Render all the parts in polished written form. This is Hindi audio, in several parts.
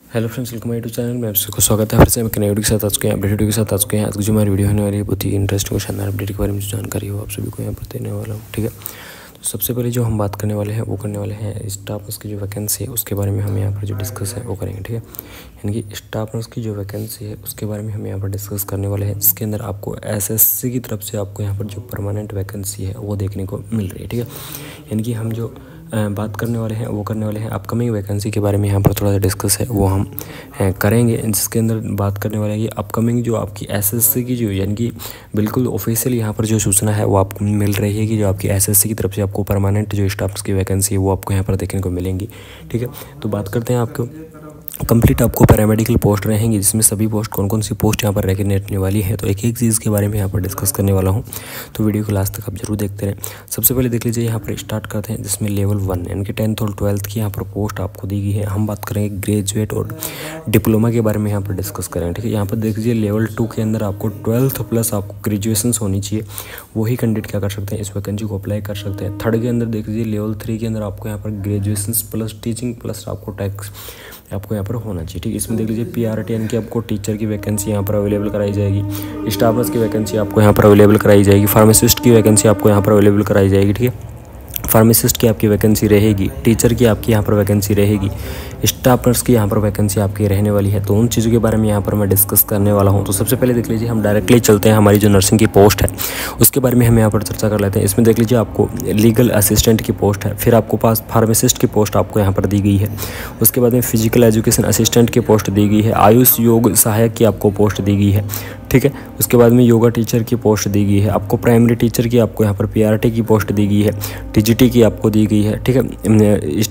Hello friends, welcome my to channel में आप सबको स्वागत है। फिर से मैं नई वीडियो के साथ आ चुके हैं, अपडेट वीडियो के साथ आ चुके हैं। आज की जो हमारी वीडियो होने वाली है बहुत ही इंटरेस्टिंग और शानदार अपडेट के बारे में जो जानकारी हो आप सभी को यहाँ पर देने वाला हूँ। ठीक है, तो सबसे पहले जो हम बात करने वाले हैं वो करने वाले हैं स्टाफ नर्स की जो वैकेंसी है उसके बारे में हम यहाँ पर जो डिस्कस है वो करेंगे। ठीक है, यानी कि स्टाफ नर्स की जो वैकेंसी है उसके बारे में हम यहाँ पर डिस्कस करने वाले हैं, जिसके अंदर आपको एसएससी की तरफ से आपको यहाँ पर जो परमानेंट वैकेंसी है वो देखने को मिल रही है। ठीक है, यानी कि हम जो बात करने वाले हैं वो करने वाले हैं अपकमिंग वैकेंसी के बारे में यहाँ पर थोड़ा सा डिस्कस है वो हम करेंगे, जिसके अंदर बात करने वाले हैं कि अपकमिंग जो आपकी एसएससी की जो यानी कि बिल्कुल ऑफिशियल यहाँ पर जो सूचना है वो आपको मिल रही है कि जो आपकी एसएससी की तरफ से आपको परमानेंट जो स्टाफ्स की वैकेंसी है वो आपको यहाँ पर देखने को मिलेंगी। ठीक है, तो बात करते हैं आपको कंप्लीट आपको पैरामेडिकल पोस्ट रहेंगी, जिसमें सभी पोस्ट कौन कौन सी पोस्ट यहाँ पर रहने वाली है, तो एक एक चीज़ के बारे में यहाँ पर डिस्कस करने वाला हूँ। तो वीडियो को लास्ट तक आप जरूर देखते रहें। सबसे पहले देख लीजिए, यहाँ पर स्टार्ट करते हैं जिसमें लेवल 1 यानी कि 10th और 12th की यहाँ पर पोस्ट आपको दी गई है। हम बात करेंगे ग्रेजुएट और डिप्लोमा के बारे में यहाँ पर डिस्कस करेंगे। ठीक है, यहाँ पर देख लीजिए लेवल 2 के अंदर आपको 12th प्लस आपको ग्रेजुएशन होनी चाहिए, वही कैंडिडेट क्या कर सकते हैं, इस वैकेंसी को अप्लाई कर सकते हैं। 3rd के अंदर देख लीजिए लेवल 3 के अंदर आपको यहाँ पर ग्रेजुएशन प्लस टीचिंग प्लस आपको टैक्स आपको यहाँ पर होना चाहिए। ठीक है, इसमें देख लीजिए पीआरटी यानी कि आपको टीचर की वैकेंसी यहाँ पर अवेलेबल कराई जाएगी, स्टाफ नर्स की वैकेंसी आपको यहाँ पर अवेलेबल कराई जाएगी, फार्मासिस्ट की वैकेंसी आपको यहाँ पर अवेलेबल कराई जाएगी। ठीक है, फार्मासिस्ट की आपकी वैकेंसी रहेगी, टीचर की आपकी यहाँ पर वैकेंसी रहेगी, स्टाफ नर्स की यहाँ पर वैकेंसी आपकी रहने वाली है। तो उन चीज़ों के बारे में यहाँ पर मैं डिस्कस करने वाला हूँ। तो सबसे पहले देख लीजिए, हम डायरेक्टली चलते हैं हमारी जो नर्सिंग की पोस्ट है उसके बारे में हम यहाँ पर चर्चा कर लेते हैं। इसमें देख लीजिए आपको लीगल असिस्टेंट की पोस्ट है, फिर आपको पास फार्मासिस्ट की पोस्ट आपको यहाँ पर दी गई है, उसके बाद में फिजिकल एजुकेशन असिस्टेंट की पोस्ट दी गई है, आयुष योग सहायक की आपको पोस्ट दी गई है। ठीक है, उसके बाद में योगा टीचर की पोस्ट दी गई है, आपको प्राइमरी टीचर की आपको यहाँ पर पीआरटी की पोस्ट दी गई है, टीजीटी की आपको दी गई है। ठीक है,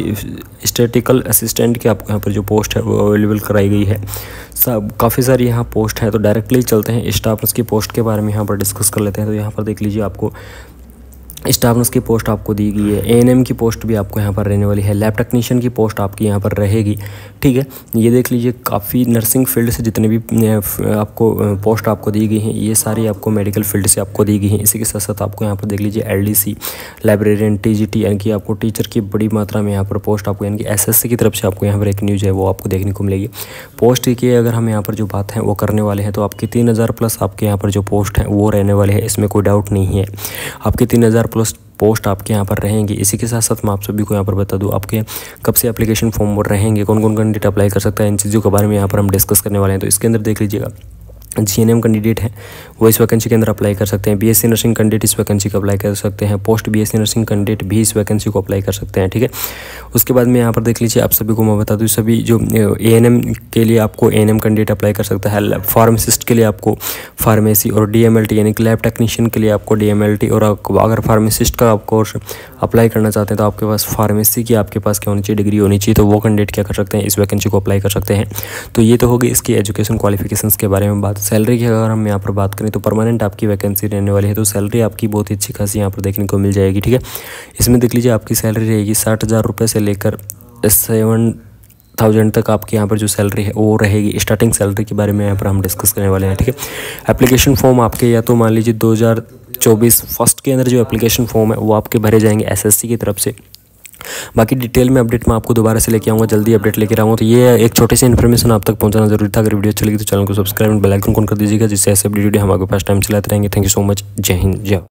स्टैटिकल असिस्टेंट की आपको यहाँ पर जो पोस्ट है वो अवेलेबल कराई गई है। सब काफ़ी सारी यहाँ पोस्ट है। तो डायरेक्टली चलते हैं स्टाफ नर्स की पोस्ट के बारे में यहाँ पर डिस्कस कर लेते हैं। तो यहाँ पर देख लीजिए आपको स्टाफ नर्स की पोस्ट आपको दी गई है, एएनएम की पोस्ट भी आपको यहाँ पर रहने वाली है, लैब टेक्नीशियन की पोस्ट आपकी यहाँ पर रहेगी। ठीक है, ये देख लीजिए काफ़ी नर्सिंग फील्ड से जितने भी आपको पोस्ट आपको दी गई हैं ये सारी आपको मेडिकल फील्ड से आपको दी गई हैं। इसी के साथ साथ आपको यहाँ पर देख लीजिए एलडीसी, लाइब्रेरियन, टीजीटी यानी कि आपको टीचर की बड़ी मात्रा में यहाँ पर पोस्ट आपको यानी कि एसएससी की तरफ से आपको यहाँ पर एक न्यूज़ है वो आपको देखने को मिलेगी। पोस्ट की अगर हम यहाँ पर जो बात है वो करने वाले हैं तो आपकी 3000 प्लस आपके यहाँ पर जो पोस्ट है वो रहने वाले हैं, इसमें कोई डाउट नहीं है। आपके 3000 प्लस पोस्ट आपके यहाँ पर रहेंगी। इसी के साथ साथ मैं आप सभी को यहाँ पर बता दूँ आपके कब से एप्लीकेशन फॉर्म रहेंगे, कौन कौन कैंडिडेट अप्लाई कर सकता है, इन चीज़ों के बारे में यहाँ पर हम डिस्कस करने वाले हैं। तो इसके अंदर देख लीजिएगा जीएनएम कैंडिडेट हैं वो इस वैकेंसी के अंदर अप्लाई कर सकते हैं, बीएससी नर्सिंग कैंडिडेट इस वैकेंसी को अप्लाई कर सकते हैं, पोस्ट बीएससी नर्सिंग कैंडिडेट भी इस वैकेंसी को अप्लाई कर सकते हैं। ठीक है, उसके बाद में यहाँ पर देख लीजिए आप सभी को मैं बता दूँ सभी जो एएनएम के लिए आपको एएनएम कैंडिडेट अप्लाई कर सकता है, फार्मासिस्ट के लिए आपको फार्मेसी और डीएमएलटी यानी कि लैब टेक्नीशियन के लिए आपको डीएमएलटी, और अगर फार्मासिस्ट का आप कोर्स अप्लाई करना चाहते हैं तो आपके पास फार्मेसी की आपके पास क्या होनी चाहिए, डिग्री होनी चाहिए, तो वो कैंडिडेट क्या कर सकते हैं, इस वैकेंसी को अप्लाई कर सकते हैं। तो ये तो होगी इसकी एजुकेशन क्वालिफिकेशंस के बारे में बात। सैलरी की अगर हम यहाँ पर बात करें तो परमानेंट आपकी वैकेंसी रहने वाली है, तो सैलरी आपकी बहुत ही अच्छी खासी यहाँ पर देखने को मिल जाएगी। ठीक है, इसमें देख लीजिए आपकी सैलरी रहेगी 60,000 रुपये से लेकर 7,000 तक आपकी यहाँ पर जो सैलरी है वो रहेगी। स्टार्टिंग सैलरी के बारे में यहाँ पर हम डिस्कस करने वाले हैं। ठीक है, एप्लीकेशन फॉर्म आपके या तो मान लीजिए 2024 फर्स्ट के अंदर जो एप्लीकेशन फॉर्म है वो आपके भरे जाएंगे एसएससी की तरफ से। बाकी डिटेल में अपडेट मैं आपको दोबारा से लेके आऊँगा, जल्दी अपडेट लेकर आऊँगा। तो ये एक छोटी सी इन्फॉर्मेशन आप तक पहुँचाना जरूरी था। अगर वीडियो अच्छी लगी तो चैनल को सब्सक्राइब और बेल आइकन ऑन कर दीजिएगा, जिससे ऐसे वीडियो हम आपके पास टाइम चलाते रहेंगे। Thank you so much. जय हिंद, जय।